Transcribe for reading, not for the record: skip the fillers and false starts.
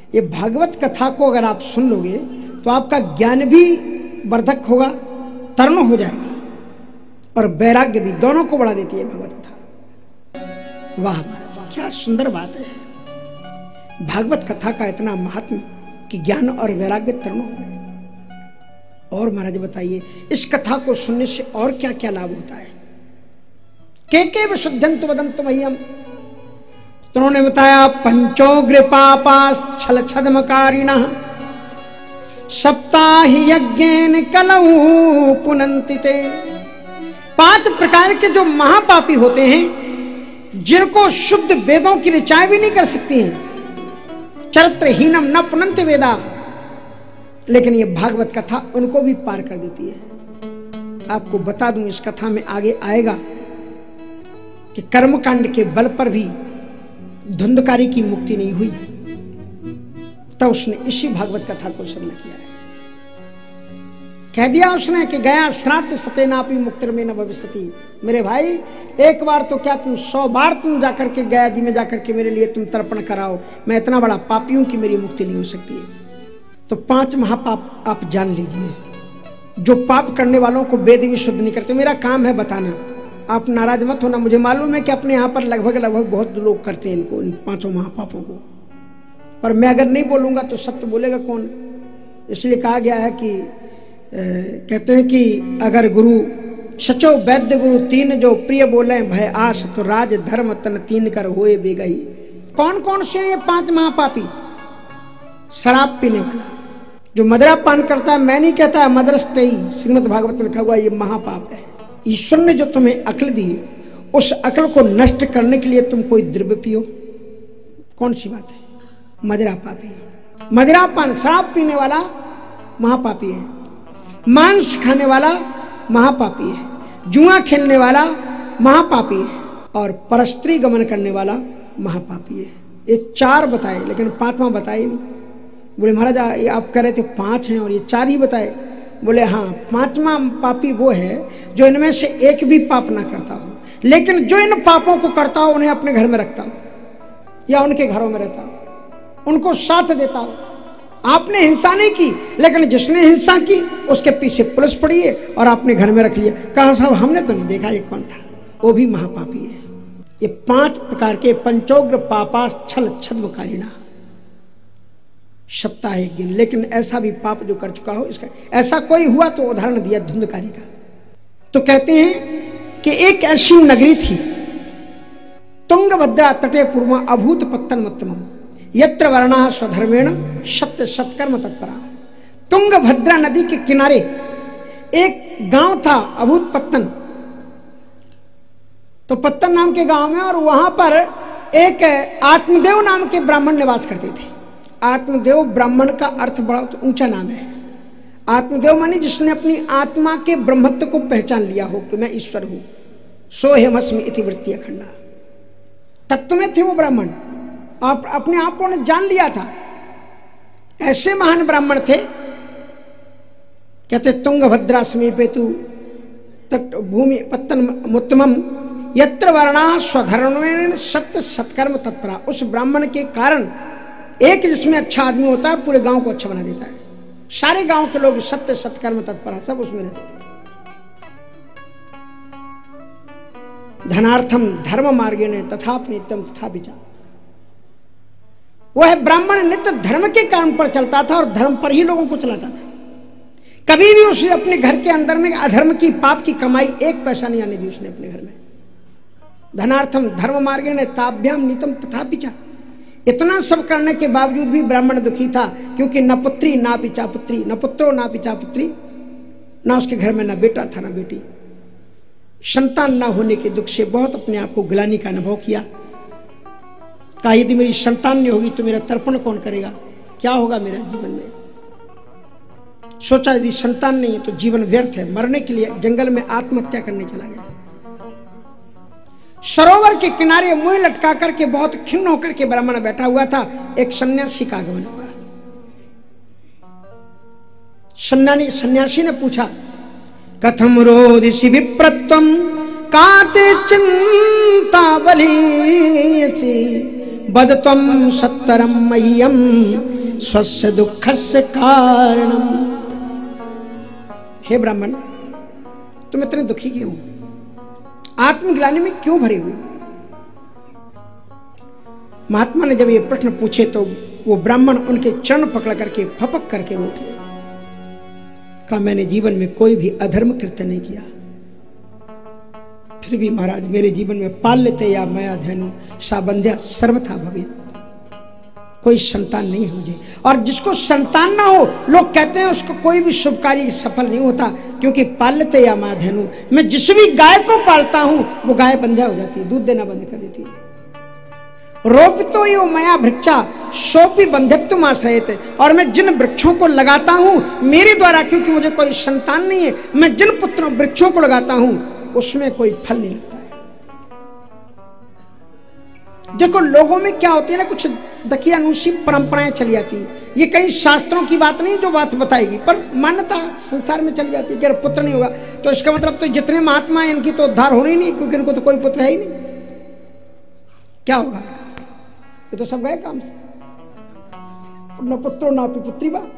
ये भागवत कथा को अगर आप सुन लोगे तो आपका ज्ञान भी वर्धक होगा, तरण हो जाएगा, और वैराग्य भी, दोनों को बढ़ा देती है भागवत कथा। वाह महाराज, क्या सुंदर बात है भागवत कथा का, इतना महात्म कि ज्ञान और वैराग्य तरण हो गए। और महाराज बताइए, इस कथा को सुनने से और क्या क्या लाभ होता है? के विशुद्धंतु वदंतु मह्यम, तो उन्होंने बताया पंचोग्र पापास छल छदमकारिणः सप्ताहि यज्ञेन कलऊ पुनन्ति ते। 5 प्रकार के जो महापापी होते हैं, जिनको शुद्ध वेदों की ऋचाएं भी नहीं कर सकती हैं, चरित्रहीनम न पुनन्ति वेदा, लेकिन ये भागवत कथा उनको भी पार कर देती है। आपको बता दूं, इस कथा में आगे आएगा कि कर्मकांड के बल पर भी धुंधकारी की मुक्ति नहीं हुई, तब उसने इसी भागवत कथा को श्रवण किया है। कह दिया उसने कि गया श्राद्ध सतेनापि मुक्तिर्मे न भविष्यति। मेरे भाई, एक बार तो क्या तुम 100 बार तुम जाकर के गया जी में जाकर के मेरे लिए तुम तर्पण कराओ, मैं इतना बड़ा पापी हूं कि मेरी मुक्ति नहीं हो सकती है। तो 5 महापाप आप जान लीजिए, जो पाप करने वालों को वेद भी शुद्ध नहीं करते। मेरा काम है बताना, आप नाराज मत होना। मुझे मालूम है कि अपने यहाँ पर लगभग बहुत लोग करते हैं इनको, इन 5 महापापों को, पर मैं अगर नहीं बोलूंगा तो सत्य बोलेगा कौन? इसलिए कहा गया है कि कहते हैं कि अगर गुरु सचो वैद्य गुरु 3 जो प्रिय बोले भय आस, तो राज धर्म तन 3 कर होए बेगई। कौन कौन से ये 5 महापापी? शराब पीने वाला, जो मदिरा पान करता है, मैं नहीं कहता मदरस्तेई, श्रीमद् भागवत में लिखा हुआ, ये महापाप है। ईश्वर ने जो तुम्हें अक्ल दी, उस अक्ल को नष्ट करने के लिए तुम कोई द्रव्य पियो, कौन सी बात है? मदिरा पापी, मदिरा पान, शराब पीने वाला महापापी है। मांस खाने वाला महापापी है। जुआ खेलने वाला महापापी है, और परस्त्री गमन करने वाला महापापी है। ये 4 बताए, लेकिन 5वां बताए नहीं। बोले महाराज आप कह रहे थे 5 हैं और ये 4 ही बताए। बोले हाँ, 5वां पापी वो है जो इनमें से एक भी पाप ना करता हो, लेकिन जो इन पापों को करता हो उन्हें अपने घर में रखता हो या उनके घरों में रहता हो, उनको साथ देता हो। आपने हिंसा नहीं की, लेकिन जिसने हिंसा की उसके पीछे पुलिस पड़ी है और आपने घर में रख लिया। कहा साहब हमने तो नहीं देखा ये कौन था, वो भी महापापी है। ये 5 प्रकार के पंचोग्र पापास छल छद्मकारिणा सप्ताह एक दिन। लेकिन ऐसा भी पाप जो कर चुका हो, इसका ऐसा कोई हुआ तो उदाहरण दिया धुंधकारी का। तो कहते हैं कि एक ऐसी नगरी थी, तुंगभद्रा तटे पूर्व अभूत पत्तन मत्तम यत्र वर्णा स्वधर्मेण सत्य सत्कर्म तत्परा। तुंगभद्रा नदी के किनारे एक गांव था, अभूत पत्तन। तो पत्तन नाम के गांव में, और वहां पर एक आत्मदेव नाम के ब्राह्मण निवास करते थे। आत्मदेव ब्राह्मण का अर्थ बड़ा ऊंचा नाम है। आत्मदेव माने जिसने अपनी आत्मा के ब्रह्मत्व को पहचान लिया हो कि मैं ईश्वर हूं। सोहेमस्मि इति वृत्ति अखंडा, तत्व में थे वो ब्राह्मण, आप अपने आप को उन्हें जान लिया था। ऐसे महान ब्राह्मण थे। कहते तुंगभद्रा समीपेतु तट भूमि पत्तन मुत्तमम यत्र वर्णा स्वधर्मेण सत्य सत्कर्म तत्परा। उस ब्राह्मण के कारण एक जिसमें अच्छा आदमी होता है पूरे गांव को अच्छा बना देता है। सारे गांव के लोग सत्य सत्कर्म तत्परा सब उसमें रहते थे। धनार्थम धर्म मार्गेण तथापि नित्यम तथापि च। वह ब्राह्मण नित्य धर्म के काम पर चलता था और धर्म पर ही लोगों को चलाता था। कभी भी उसने अपने घर के अंदर में अधर्म की पाप की कमाई 1 पैसा नहीं आने दी उसने अपने घर में। धनार्थम धर्म मार्गेण ताभ्याम नित्यम तथापि च। इतना सब करने के बावजूद भी ब्राह्मण दुखी था, क्योंकि न पुत्री ना पिचा पुत्री, न पुत्रो ना पिचा पुत्री, ना उसके घर में न बेटा था न बेटी। संतान ना होने के दुख से बहुत अपने आप को ग्लानि का अनुभव किया। कहा यदि मेरी संतान नहीं होगी तो मेरा तर्पण कौन करेगा, क्या होगा मेरे जीवन में। सोचा यदि संतान नहीं है तो जीवन व्यर्थ है। मरने के लिए जंगल में आत्महत्या करने चला गया। सरोवर के किनारे मुंह लटका करके बहुत खिन्न होकर के ब्राह्मण बैठा हुआ था। एक सन्यासी का आगमन हुआ। सन्यासी ने पूछा, कथम रोदिषि विप्रत्वम काते चिंता बलीयसी बदत्वम सत्तरम मह्यम स्वस्य दुःखस्य कारणम। हे ब्राह्मण, तुम इतने दुखी क्यों, आत्मग्लानि में क्यों भरे हुए? महात्मा ने जब ये प्रश्न पूछे तो वो ब्राह्मण उनके चरण पकड़ करके फपक करके उठे। कहा, मैंने जीवन में कोई भी अधर्म कृत्य नहीं किया, फिर भी महाराज मेरे जीवन में पाल्यते या मया धनु साबंध्या सर्वथा भवेत्। कोई संतान नहीं है मुझे, और जिसको संतान ना हो लोग कहते हैं उसको कोई भी शुभ कार्य सफल नहीं होता, क्योंकि पाल्यते या मया धनु, मैं जिस भी गाय को पालता हूं वो गाय बंध्या हो जाती है, दूध देना बंद कर देती है। रोपितो यो मया वृक्षा सोपि बंध्यत्व आश्रयते, और मैं जिन वृक्षों को लगाता हूं मेरे द्वारा, क्योंकि मुझे कोई संतान नहीं है, मैं जिन पुत्रों वृक्षों को लगाता हूं उसमें कोई फल नहीं लगता है। देखो लोगों में क्या होती है ना, कुछ दकियानुसी परंपराएं चली जाती है। ये कई शास्त्रों की बात नहीं जो बात बताएगी, पर मान्यता संसार में चली जाती है कि अगर पुत्र नहीं होगा तो इसका मतलब तो जितने महात्मा हैं इनकी तो उद्धार होनी नहीं, क्योंकि इनको तो कोई पुत्र है ही नहीं, क्या होगा, ये तो सब गए काम से। न पुत्रो ना पुत्री बा।